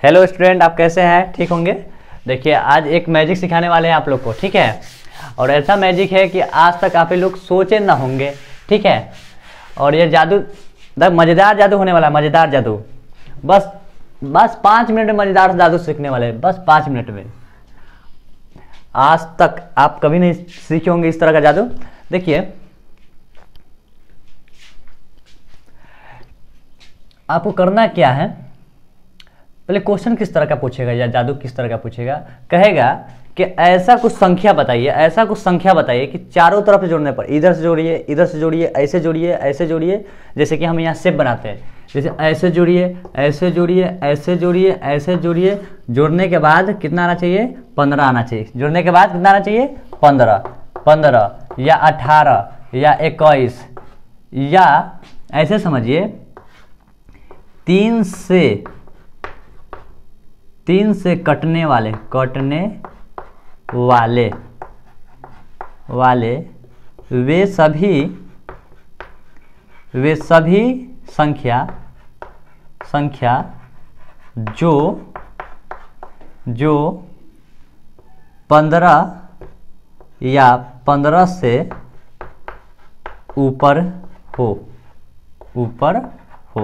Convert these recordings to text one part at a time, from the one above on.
Hello student, आप कैसे हैं? ठीक होंगे। देखिए आज एक मैजिक सिखाने वाले हैं आप लोग को, ठीक है। और ऐसा मैजिक है कि आज तक आप लोग सोचे ना होंगे, ठीक है। और ये जादू मज़ेदार जादू होने वाला है, मज़ेदार जादू। बस 5 मिनट में मज़ेदार जादू सीखने वाले हैं, बस 5 मिनट में। आज तक आप कभी नहीं सीखे होंगे इस तरह का जादू। देखिए आपको करना क्या है, पहले क्वेश्चन किस तरह का पूछेगा या जादू किस तरह का पूछेगा, कहेगा कि ऐसा कुछ संख्या बताइए, ऐसा कुछ संख्या बताइए कि चारों तरफ से जोड़ने पर, इधर से जोड़िए, इधर से जोड़िए, ऐसे जोड़िए, ऐसे जोड़िए। जैसे कि हम यहाँ शेप बनाते हैं, जैसे ऐसे जोड़िए, ऐसे जोड़िए, ऐसे जोड़िए, ऐसे जोड़िए। जोड़ने के बाद कितना आना चाहिए? 15 आना चाहिए। जोड़ने के बाद कितना आना चाहिए? 15 या 18 या 21, या ऐसे समझिए 3 से कटने वाले वे सभी संख्या जो 15 या 15 से ऊपर हो।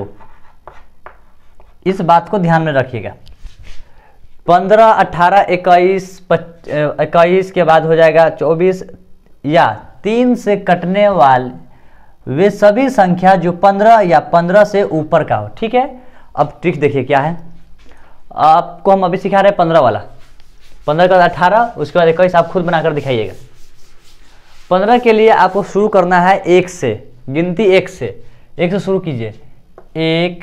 इस बात को ध्यान में रखिएगा। 15, 18, 21 के बाद हो जाएगा 24, या 3 से कटने वाले वे सभी संख्या जो 15 या 15 से ऊपर का हो, ठीक है। अब ट्रिक देखिए क्या है। आपको हम अभी सिखा रहे हैं 15 वाला। 15 के बाद 18, उसके बाद 21, आप खुद बनाकर दिखाइएगा। 15 के लिए आपको शुरू करना है 1 से, गिनती 1 से शुरू कीजिए। 1,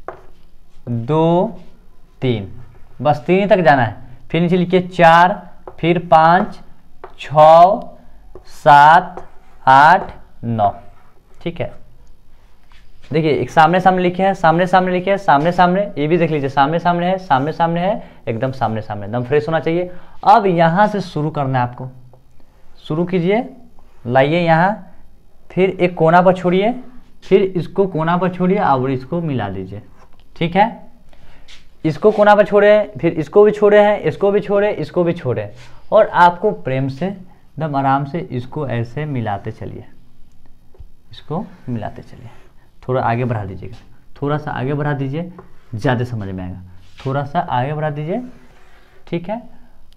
2, 3, बस 3 तक जाना है। फिर नीचे लिखिए 4, फिर 5, 6, 7, 8, 9, ठीक है। देखिए एक सामने सामने लिखे हैं, सामने लिखे हैं, सामने, ये भी देख लीजिए, सामने है, सामने है, एकदम सामने, एकदम फ्रेश होना चाहिए। अब यहाँ से शुरू करना है आपको। शुरू कीजिए, लाइए यहाँ, फिर एक कोना पर छोड़िए, फिर इसको कोना पर छोड़िए और इसको मिला दीजिए, ठीक है। इसको कोना पर छोड़े, फिर इसको भी छोड़े हैं, इसको भी छोड़े, इसको भी छोड़े, और आपको प्रेम से एकदम आराम से इसको ऐसे मिलाते चलिए, इसको मिलाते चलिए। थोड़ा आगे बढ़ा दीजिएगा, थोड़ा सा आगे बढ़ा दीजिए, ज़्यादा समझ में आएगा। थोड़ा सा आगे बढ़ा दीजिए, ठीक है।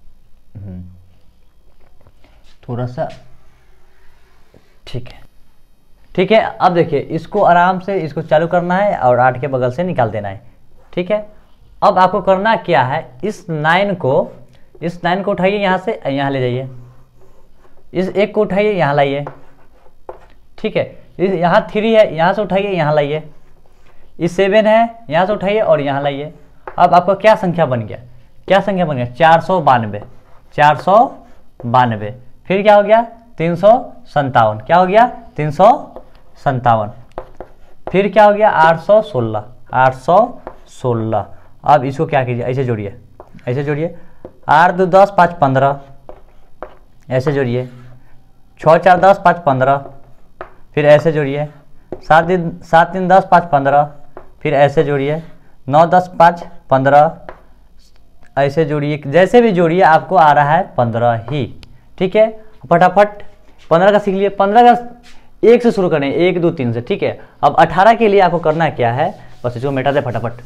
थोड़ा सा, ठीक है। अब देखिए इसको आराम से इसको चालू करना है और 8 के बगल से निकाल देना है, ठीक है। अब आपको करना क्या है, इस 9 को उठाइए, यहाँ से यहाँ ले जाइए। इस 1 को उठाइए, यहाँ लाइए, ठीक है। इस यहाँ 3 है, यहाँ से उठाइए, यहाँ लाइए। इस 7 है, यहाँ से उठाइए और यहाँ लाइए। अब आपका क्या संख्या बन गया? 492। 492। फिर क्या हो गया? 357। क्या हो गया? 357। फिर क्या हो गया? 816। 816। अब इसको क्या कीजिए, ऐसे जोड़िए, 8 2 10 5 15, ऐसे जोड़िए। 6 4 10 5 15, फिर ऐसे जोड़िए। 7 3 10 5 15, फिर ऐसे जोड़िए। 9 10 5 15, ऐसे जोड़िए। जैसे भी जोड़िए आपको आ रहा है 15 ही, ठीक है। फटाफट 15 का सीख लिए। 15 का 1 से शुरू करें, 1 2 3 से, ठीक है। अब 18 के लिए आपको करना क्या है, बस इसको मिटा दे फटाफट।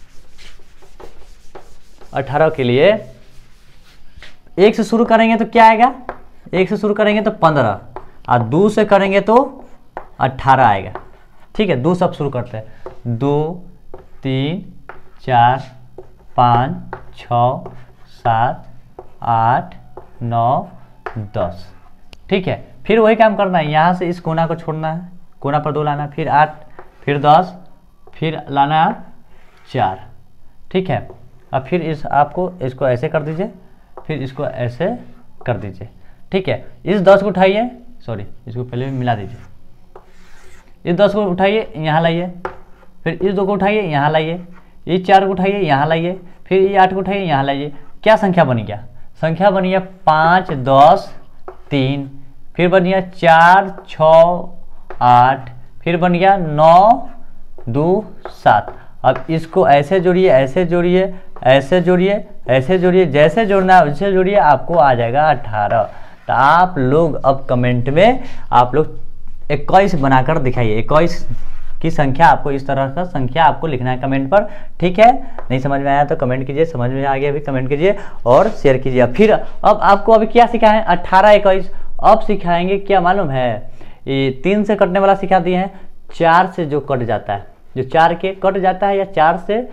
18 के लिए 1 से शुरू करेंगे तो क्या आएगा? 1 से शुरू करेंगे तो 15, और 2 से करेंगे तो 18 आएगा, ठीक है। 2 से अब शुरू करते हैं। 2 3 4 5 6 7 8 9 10, ठीक है। फिर वही काम करना है, यहाँ से इस कोना को छोड़ना है, कोना पर 2 लाना है, फिर 8, फिर 10, फिर लाना 4, ठीक है। अब फिर इसको ऐसे कर दीजिए, फिर इसको ऐसे कर दीजिए, ठीक है। इस 10 को उठाइए, सॉरी इसको पहले मिला दीजिए। इस 10 को उठाइए, यहाँ लाइए। फिर इस 2 को उठाइए, यहाँ लाइए। इस 4 को उठाइए, यहाँ लाइए। फिर ये 8 को उठाइए, यहाँ लाइए। क्या संख्या बन गया? संख्या बन गया 5 10 3, फिर बन गया 4 6 8, फिर बन गया 9 2 7। अब इसको ऐसे जोड़िए, ऐसे जोड़िए, ऐसे जोड़िए, ऐसे जोड़िए, जैसे जोड़ना है वैसे जोड़िए, आपको आ जाएगा 18। तो आप लोग अब कमेंट में आप लोग 21 बनाकर दिखाइए। 21 की संख्या आपको, इस तरह का संख्या आपको लिखना है कमेंट पर, ठीक है। नहीं समझ में आया तो कमेंट कीजिए, समझ में आ गया भी कमेंट कीजिए और शेयर कीजिए। फिर अब आपको अभी क्या सिखाएं, 18 21। अब सिखाएंगे क्या मालूम है, ये 3 से कटने वाला सिखा दिए हैं, 4 से जो कट जाता है, जो 4 के कट जाता है, या 4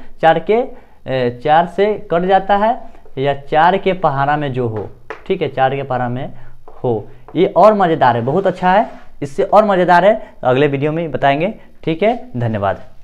से कट जाता है, या 4 के पहाड़ा में जो हो, ठीक है, 4 के पहाड़ा में हो। ये और मज़ेदार है, बहुत अच्छा है, इससे और मज़ेदार है, अगले वीडियो में बताएंगे, ठीक है। धन्यवाद।